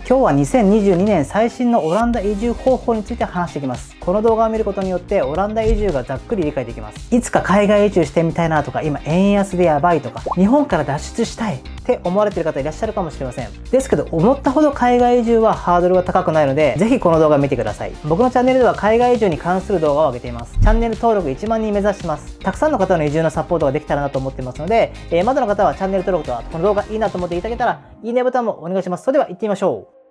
今日は2022年最新のオランダ移住方法について話していきます。この動画を見ることによってオランダ移住がざっくり理解できます。いつか海外移住してみたいなとか、今円安でやばいとか、日本から脱出したいって思われている方いらっしゃるかもしれません。ですけど、思ったほど海外移住はハードルが高くないので、ぜひこの動画を見てください。僕のチャンネルでは海外移住に関する動画を上げています。チャンネル登録1万人目指してます。たくさんの方の移住のサポートができたらなと思っていますので、まだの方はチャンネル登録とこの動画いいなと思っていただけたら、いいねボタンもお願いします。それでは行ってみましょう。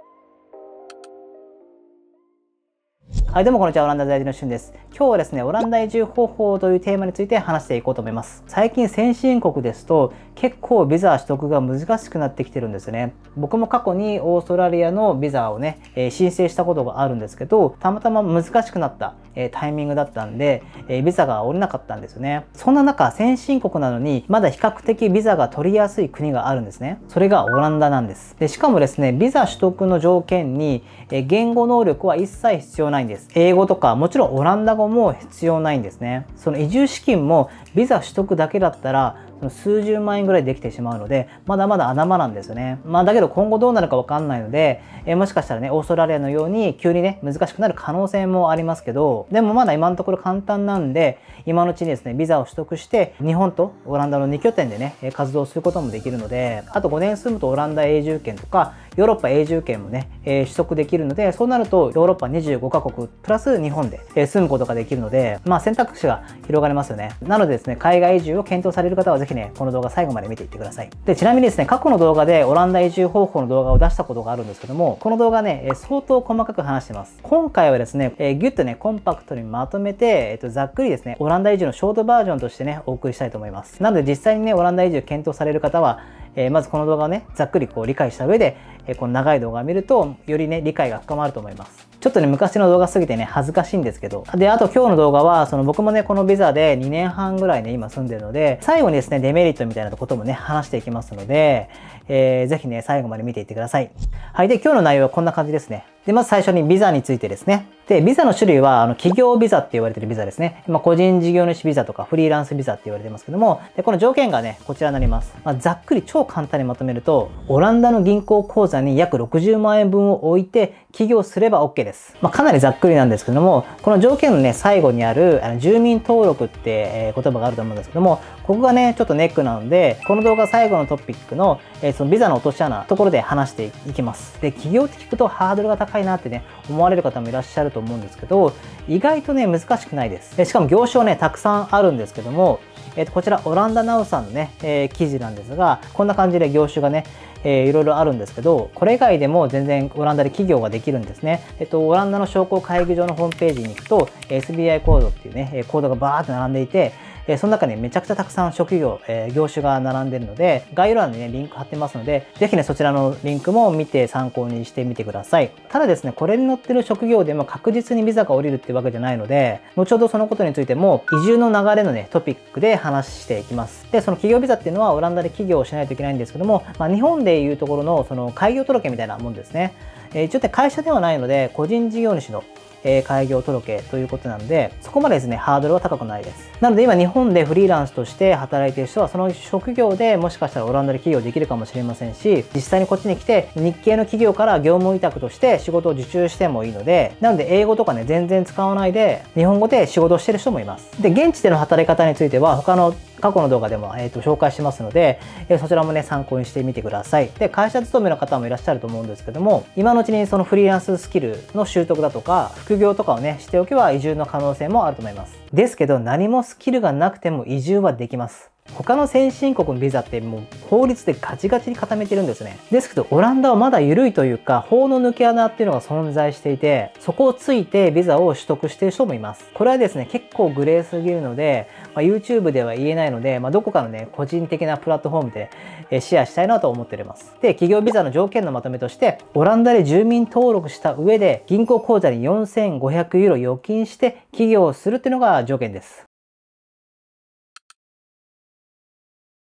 はい、どうもこんにちは。オランダ在住のしゅんです。今日はですね、オランダ移住方法というテーマについて話していこうと思います。最近先進国ですと結構ビザ取得が難しくなってきてるんですね。僕も過去にオーストラリアのビザをね、申請したことがあるんですけど、たまたま難しくなったタイミングだったんで、ビザが下りなかったんですよね。そんな中、先進国なのにまだ比較的ビザが取りやすい国があるんですね。それがオランダなんです。で、しかもですね、ビザ取得の条件に言語能力は一切必要ないんです。英語とかもちろんオランダ語も必要ないんですね。その移住資金もビザ取得だけだったら数十万円ぐらいできてしまうので、まだまだ穴場なんですよね。だけど今後どうなるかわかんないので、もしかしたらね、オーストラリアのように急にね、難しくなる可能性もありますけど、でもまだ今のところ簡単なんで、今のうちにですね、ビザを取得して、日本とオランダの2拠点でね、活動することもできるので、あと5年住むとオランダ永住権とか、ヨーロッパ永住権もね、取得できるので、そうなるとヨーロッパ25カ国プラス日本で住むことができるので、選択肢が広がりますよね。なのでですね、海外移住を検討される方はぜひね、この動画最後まで見ていってください。で、ちなみにですね、過去の動画でオランダ移住方法の動画を出したことがあるんですけども、この動画ね、相当細かく話してます。今回はですね、ギュッとね、コンパクトにまとめて、ざっくりですね、オランダ移住のショートバージョンとしてね、お送りしたいと思います。なので実際にね、オランダ移住検討される方は、まずこの動画をね、ざっくり理解した上で、この長い動画を見ると、よりね、理解が深まると思います。ちょっとね、昔の動画すぎてね、恥ずかしいんですけど。で、あと今日の動画は、僕もね、このビザで2年半ぐらいね、今住んでるので、最後にですね、デメリットみたいなこともね、話していきますので、ぜひね、最後まで見ていってください。はい。で、今日の内容はこんな感じですね。で、まず最初にビザについてですね。で、ビザの種類は、企業ビザって言われてるビザですね。個人事業主ビザとかフリーランスビザって言われてますけども、で、この条件がね、こちらになります。ざっくり超簡単にまとめると、オランダの銀行口座に約60万円分を置いて起業すれば OK です。かなりざっくりなんですけども、この条件のね、最後にある、住民登録って、言葉があると思うんですけども、ここがね、ちょっとネックなので、この動画最後のトピックの、そのビザの落とし穴のところで話していきます。で、起業って聞くとハードルが高いなってね、思われる方もいらっしゃると思うんですけど、意外とね、難しくないです。しかも業種はね、たくさんあるんですけども、こちらオランダナウさんのね、記事なんですが、こんな感じで業種がね、いろいろあるんですけど、これ以外でも全然オランダで企業ができるんですね。オランダの商工会議場のホームページに行くと、SBI コードっていうね、コードがバーって並んでいて、その中にめちゃくちゃたくさん職業、業種が並んでるので、概要欄にね、リンク貼ってますので、ぜひね、そちらのリンクも見て参考にしてみてください。ただですね、これに載ってる職業でも確実にビザが下りるっていうわけじゃないので、後ほどそのことについても、移住の流れのね、トピックで話していきます。で、その企業ビザっていうのはオランダで起業をしないといけないんですけども、日本でいうところのその開業届みたいなもんですね。一応ね、会社ではないので、個人事業主の開業届ということなので、そこまでですね、ハードルは高くないです。なので今日本でフリーランスとして働いている人は、その職業でもしかしたらオランダで起業できるかもしれませんし、実際にこっちに来て日系の企業から業務委託として仕事を受注してもいいので、なので英語とかね、全然使わないで、日本語で仕事をしてる人もいます。で、現地での働き方については、他の過去の動画でも、紹介してますので、そちらもね、参考にしてみてください。で、会社勤めの方もいらっしゃると思うんですけども、今のうちにそのフリーランススキルの習得だとか、副業とかをね、しておけば移住の可能性もあると思います。ですけど、何もスキルがなくても移住はできます。他の先進国のビザってもう法律でガチガチに固めてるんですね。ですけどオランダはまだ緩いというか法の抜け穴っていうのが存在していて、そこをついてビザを取得している人もいます。これはですね、結構グレーすぎるので、YouTube では言えないので、どこかのね、個人的なプラットフォームでシェアしたいなと思っております。で、企業ビザの条件のまとめとして、オランダで住民登録した上で銀行口座に4500ユーロ預金して起業をするっていうのが条件です。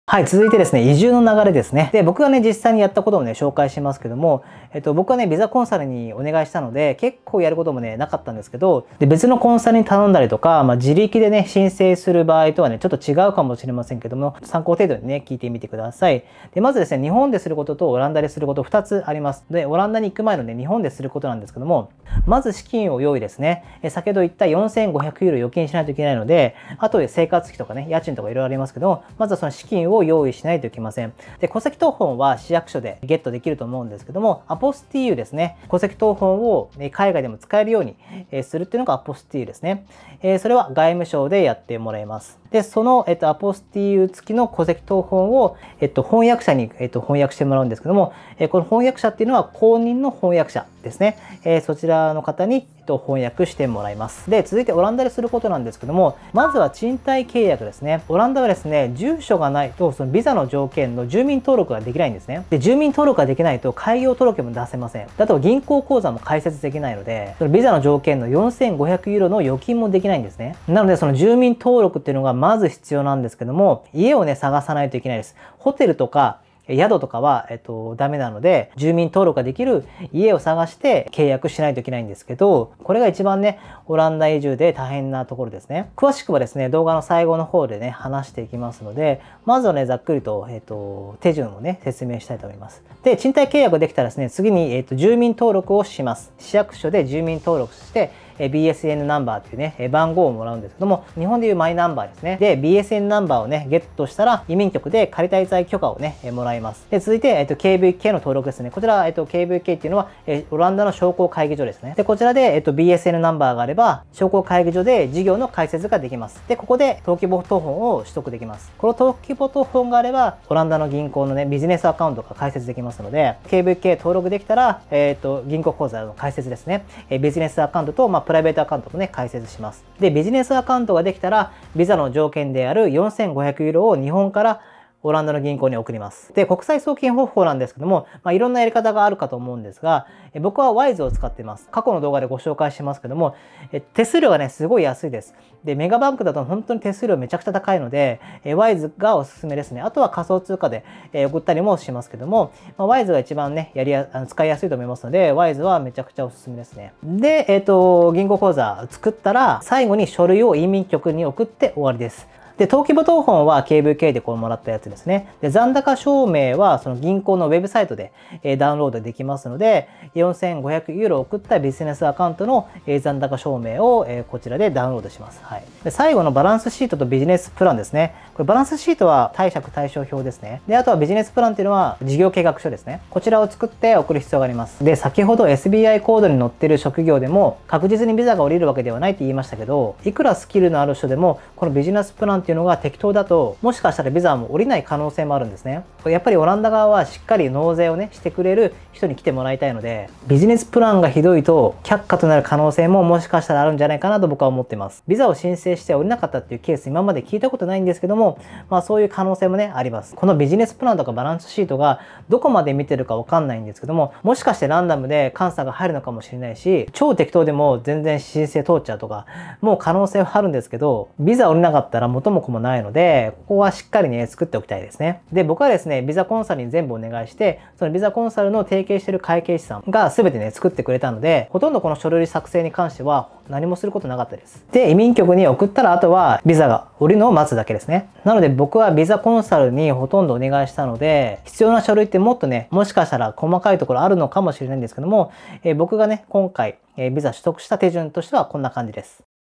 はい、続いてですね、移住の流れですね。で、僕がね、実際にやったことをね、紹介しますけども、僕はね、ビザコンサルにお願いしたので、結構やることもね、なかったんですけど、で、別のコンサルに頼んだりとか、自力でね、申請する場合とはね、ちょっと違うかもしれませんけども、参考程度にね、聞いてみてください。で、まずですね、日本ですることとオランダですること2つあります。で、オランダに行く前のね、日本ですることなんですけども、まず資金を用意ですね。先ほど言った4500ユーロ預金しないといけないので、あとで生活費とかね、家賃とかいろいろありますけども、まずはその資金を用意しないといけません。で、戸籍謄本は市役所でゲットできると思うんですけども、アポスティーユですね。戸籍謄本を海外でも使えるようにするっていうのがアポスティーユですね。それは外務省でやってもらいます。で、その、アポスティーユ付きの戸籍謄本を、翻訳者に、翻訳してもらうんですけども、この翻訳者っていうのは公認の翻訳者ですね。そちらの方に、翻訳してもらいます。で、続いてオランダですることなんですけども、まずは賃貸契約ですね。オランダはですね、住所がないと、そのビザの条件の住民登録ができないんですね。で、住民登録ができないと開業届も出せません。あと銀行口座も開設できないので、そのビザの条件の4500ユーロの預金もできないんですね。なので、その住民登録っていうのがまず必要なんですけども、家をね、探さないといけないです。ホテルとか、宿とかは、ダメなので、住民登録ができる家を探して契約しないといけないんですけど、これが一番ね、オランダ移住で大変なところですね。詳しくはですね、動画の最後の方でね、話していきますので、まずはね、ざっくりと、手順をね、説明したいと思います。で、賃貸契約できたらですね、次に、住民登録をします。市役所で住民登録して、BSN ナンバーというね、番号をもらうんですけども、日本でいうマイナンバーですね。で、BSN ナンバーをね、ゲットしたら、移民局で仮滞在許可をね、もらいます。で、続いて、KVK の登録ですね。こちら、KVK っていうのは、オランダの商工会議所ですね。で、こちらで、BSN ナンバーがあれば、商工会議所で事業の開設ができます。で、ここで登記簿謄本を取得できます。この登記簿謄本があれば、オランダの銀行のね、ビジネスアカウントが開設できますので、KVK 登録できたら、銀行口座の開設ですね。ビジネスアカウントと、プライベートアカウントもね、開設します。で、ビジネスアカウントができたら、ビザの条件である4500ユーロを日本からオランダの銀行に送ります。で、国際送金方法なんですけども、いろんなやり方があるかと思うんですが、僕は WISE を使っています。過去の動画でご紹介してますけども、手数料がね、すごい安いです。で、メガバンクだと本当に手数料めちゃくちゃ高いので、WISE がおすすめですね。あとは仮想通貨で送ったりもしますけども、WISE が一番ね、使いやすいと思いますので、WISE はめちゃくちゃおすすめですね。で、銀行口座作ったら、最後に書類を移民局に送って終わりです。で、登記簿謄本は KVK でこうもらったやつですね。で、残高証明はその銀行のウェブサイトでダウンロードできますので、4500ユーロ送ったビジネスアカウントの残高証明をこちらでダウンロードします。はい。で、最後のバランスシートとビジネスプランですね。これバランスシートは貸借対照表ですね。で、あとはビジネスプランっていうのは事業計画書ですね。こちらを作って送る必要があります。で、先ほど SBI コードに載っている職業でも確実にビザが下りるわけではないって言いましたけど、いくらスキルのある人でもこのビジネスプランっていうのが適当だと、もしかしたらビザも下りない可能性もあるんですね。やっぱりオランダ側はしっかり納税をね、してくれる人に来てもらいたいので、ビジネスプランがひどいと却下となる可能性ももしかしたらあるんじゃないかなと僕は思っています。ビザを申請して下りなかったっていうケース今まで聞いたことないんですけども、そういう可能性もね、あります。このビジネスプランとかバランスシートがどこまで見てるかわかんないんですけども、もしかしてランダムで監査が入るのかもしれないし、超適当でも全然申請通っちゃうとか、もう可能性はあるんですけど、ビザ降りなかったら元も子もないので、ここはしっかりね、作っておきたいですね。で、僕はですね、ビザコンサルに全部お願いして、そのビザコンサルの提携している会計士さんが全てね、作ってくれたので、ほとんどこの書類作成に関しては何もすることなかったです。で、移民局に送ったら、あとはビザが降りるのを待つだけですね。なので僕はビザコンサルにほとんどお願いしたので、必要な書類ってもっとね、もしかしたら細かいところあるのかもしれないんですけども、僕がね、今回、ビザ取得した手順としてはこんな感じです。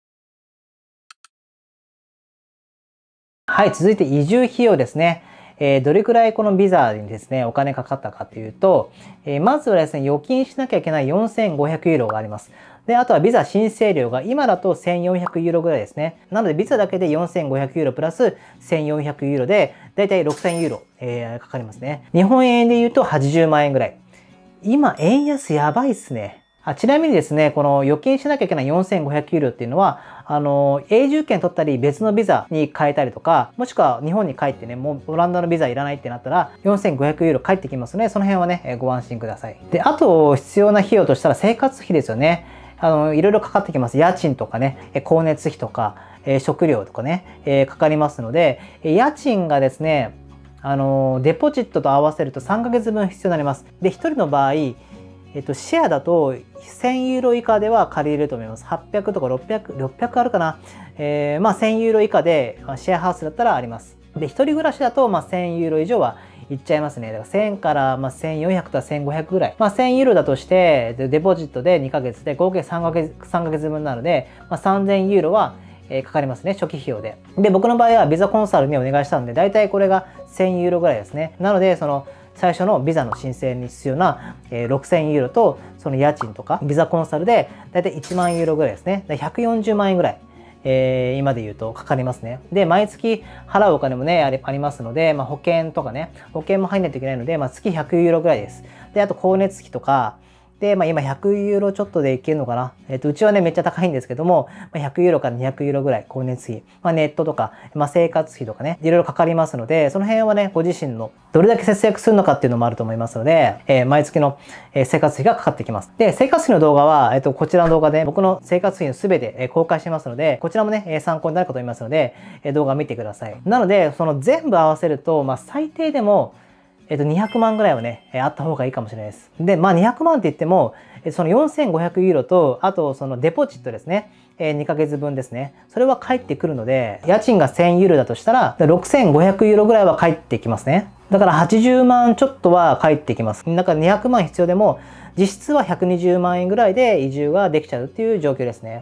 はい、続いて移住費用ですね。どれくらいこのビザにですね、お金かかったかというと、まずはですね、預金しなきゃいけない4500ユーロがあります。で、あとはビザ申請料が今だと1400ユーロぐらいですね。なのでビザだけで4500ユーロプラス1400ユーロで、だいたい6000ユーロ、かかりますね。日本円で言うと80万円ぐらい。今、円安やばいっすね。ちなみにですね、この預金しなきゃいけない4500ユーロっていうのは、永住権取ったり別のビザに変えたりとか、もしくは日本に帰ってね、もうオランダのビザいらないってなったら、4500ユーロ返ってきますので、その辺はね、ご安心ください。で、あと必要な費用としたら生活費ですよね。いろいろかかってきます。家賃とかね、光熱費とか、食料とかね、かかりますので、家賃がですね、 デポジットと合わせると3ヶ月分必要になります。で、1人の場合、シェアだと1000ユーロ以下では借りれると思います。800とか600あるかな。1000ユーロ以下でシェアハウスだったらあります。で、一人暮らしだと1000ユーロ以上はいっちゃいますね。だから1000から1400とか1500ぐらい。1000ユーロだとして、デポジットで2ヶ月で合計3ヶ月分なので、3000ユーロはかかりますね、初期費用で。で、僕の場合はビザコンサルにお願いしたので、だいたいこれが1000ユーロぐらいですね。なので、最初のビザの申請に必要な6000ユーロと、その家賃とか、ビザコンサルでだいたい1万ユーロぐらいですね。140万円ぐらい。今で言うとかかりますね。で、毎月払うお金もね、ありますので、保険とかね、保険も入んないといけないので、月100ユーロぐらいです。で、あと光熱費とか、で、今100ユーロちょっとでいけるのかな。うちはね、めっちゃ高いんですけども、100ユーロから200ユーロぐらい光熱費。ネットとか、生活費とかね、いろいろかかりますので、その辺はね、ご自身のどれだけ節約するのかっていうのもあると思いますので、毎月の生活費がかかってきます。で、生活費の動画は、こちらの動画で僕の生活費のすべて公開してますので、こちらもね、参考になるかと思いますので、動画見てください。なので、全部合わせると、最低でも、200万ぐらいはね、あった方がいいかもしれないです。で、200万って言っても、その4500ユーロと、あとそのデポジットですね。2ヶ月分ですね。それは返ってくるので、家賃が1000ユーロだとしたら、6500ユーロぐらいは返ってきますね。だから80万ちょっとは返ってきます。だから200万必要でも、実質は120万円ぐらいで移住ができちゃうっていう状況ですね。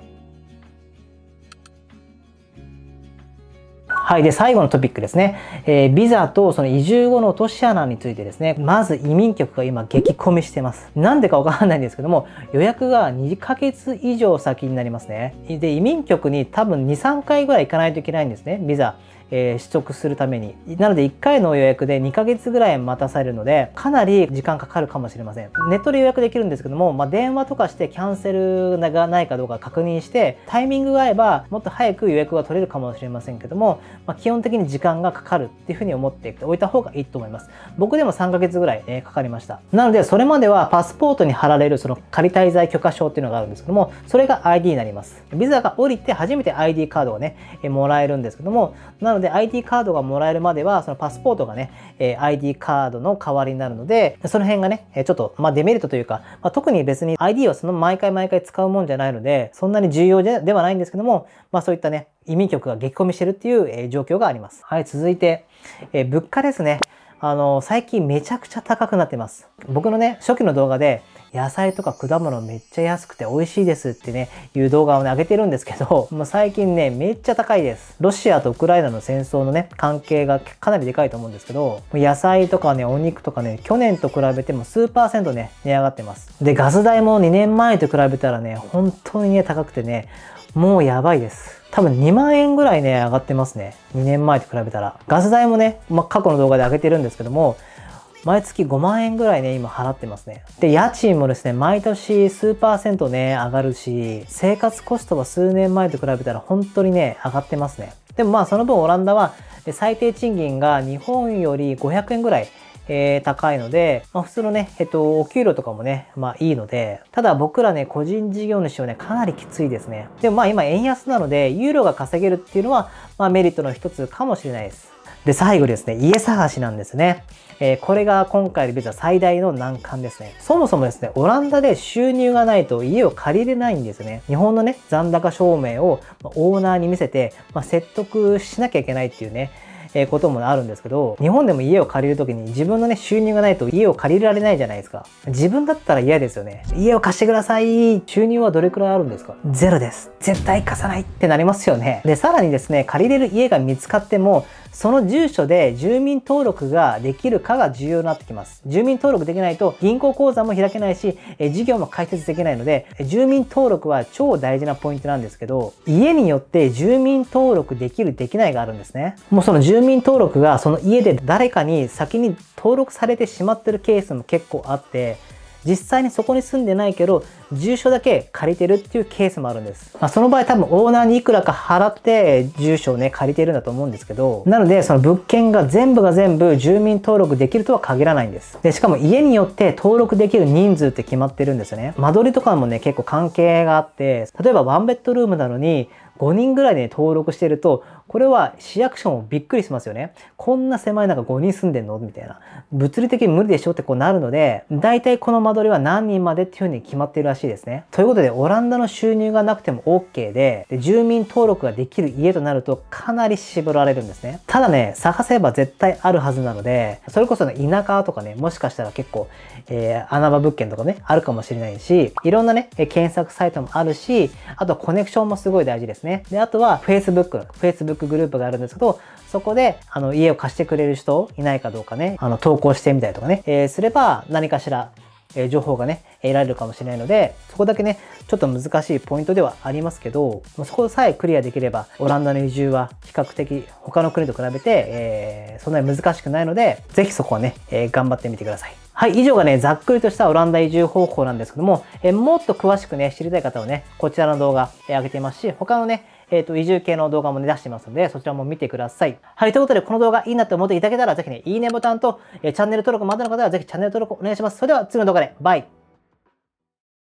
はい。で、最後のトピックですね。ビザとその移住後の落とし穴についてですね。まず移民局が今激混みしてます。なんでかわかんないんですけども、予約が2ヶ月以上先になりますね。で、移民局に多分2、3回ぐらい行かないといけないんですね。ビザ。取得するために。なので1回の予約で2ヶ月ぐらい待たされるので、かなり時間かかるかもしれません。ネットで予約できるんですけども、電話とかしてキャンセルがないかどうか確認して、タイミングが合えばもっと早く予約が取れるかもしれませんけども、基本的に時間がかかるっていうふうに思っておいた方がいいと思います。僕でも3ヶ月ぐらい、かかりました。なので、それまではパスポートに貼られるその仮滞在許可証っていうのがあるんですけども、それが ID になります。ビザが降りて初めて ID カードをね、もらえるんですけども、なので ID カードがもらえるまでは、そのパスポートがね、ID カードの代わりになるので、その辺がね、ちょっと、デメリットというか、特に別に ID はその毎回使うもんじゃないので、そんなに重要ではないんですけども、そういったね、移民局が激混みしてるっていう状況があります。はい、続いて、物価ですね。最近めちゃくちゃ高くなってます。僕のね、初期の動画で、野菜とか果物めっちゃ安くて美味しいですってね、いう動画をね、上げてるんですけど、もう最近ね、めっちゃ高いです。ロシアとウクライナの戦争のね、関係がかなりでかいと思うんですけど、野菜とかね、お肉とかね、去年と比べても数%ね、値上がってます。で、ガス代も2年前と比べたらね、本当にね、高くてね、もうやばいです。多分2万円ぐらいね、上がってますね。2年前と比べたら。ガス代もね、過去の動画で上げてるんですけども、毎月5万円ぐらいね、今払ってますね。で、家賃もですね、毎年数%ね、上がるし、生活コストは数年前と比べたら本当にね、上がってますね。でもその分オランダは最低賃金が日本より500円ぐらい高いので、普通のね、お給料とかもね、いいので、ただ僕らね、個人事業主はね、かなりきついですね。でも今円安なので、ユーロが稼げるっていうのは、メリットの一つかもしれないです。で、最後ですね、家探しなんですね。これが今回のビザ最大の難関ですね。そもそもですね、オランダで収入がないと家を借りれないんですね。日本のね、残高証明をオーナーに見せて、説得しなきゃいけないっていうね、こともあるんですけど、日本でも家を借りるときに自分のね、収入がないと家を借りられないじゃないですか。自分だったら嫌ですよね。家を貸してください。収入はどれくらいあるんですか？ゼロです。絶対貸さないってなりますよね。で、さらにですね、借りれる家が見つかっても、その住所で住民登録ができるかが重要になってきます。住民登録できないと銀行口座も開けないし、事業も開設できないので、住民登録は超大事なポイントなんですけど、家によって住民登録できるできないがあるんですね。もうその住民登録がその家で誰かに先に登録されてしまってるケースも結構あって、実際にそこに住んでないけど、住所だけ借りてるっていうケースもあるんです。その場合多分オーナーにいくらか払って住所をね、借りてるんだと思うんですけど、なのでその物件が全部住民登録できるとは限らないんです。で、しかも家によって登録できる人数って決まってるんですよね。間取りとかもね、結構関係があって、例えばワンベッドルームなのに、5人ぐらいで登録してると、 これは市役所もびっくりしますよね。こんな狭い中5人住んでんのみたいな。物理的に無理でしょってこうなるので、大体この間取りは何人までっていう風に決まっているらしいですね。ということで、オランダの収入がなくても OK で、住民登録ができる家となるとかなり絞られるんですね。ただね、探せば絶対あるはずなので、それこそね、田舎とかね、もしかしたら結構、穴場物件とかね、あるかもしれないし、いろんなね、検索サイトもあるし、あとコネクションもすごい大事ですね。で、あとは Facebook グループがあるんですけど、そこで、家を貸してくれる人いないかどうかね、投稿してみたりとかね、すれば何かしら、情報がね、得られるかもしれないので、そこだけね、ちょっと難しいポイントではありますけど、そこさえクリアできれば、オランダの移住は比較的他の国と比べて、そんなに難しくないので、ぜひそこはね、頑張ってみてください。はい、以上がね、ざっくりとしたオランダ移住方法なんですけども、もっと詳しくね、知りたい方はね、こちらの動画、上げていますし、他のね、移住系の動画もね、出していますので、そちらも見てください。はい、ということで、この動画いいなって思っていただけたら、ぜひね、いいねボタンと、チャンネル登録まだの方は、ぜひチャンネル登録お願いします。それでは、次の動画で、バイ。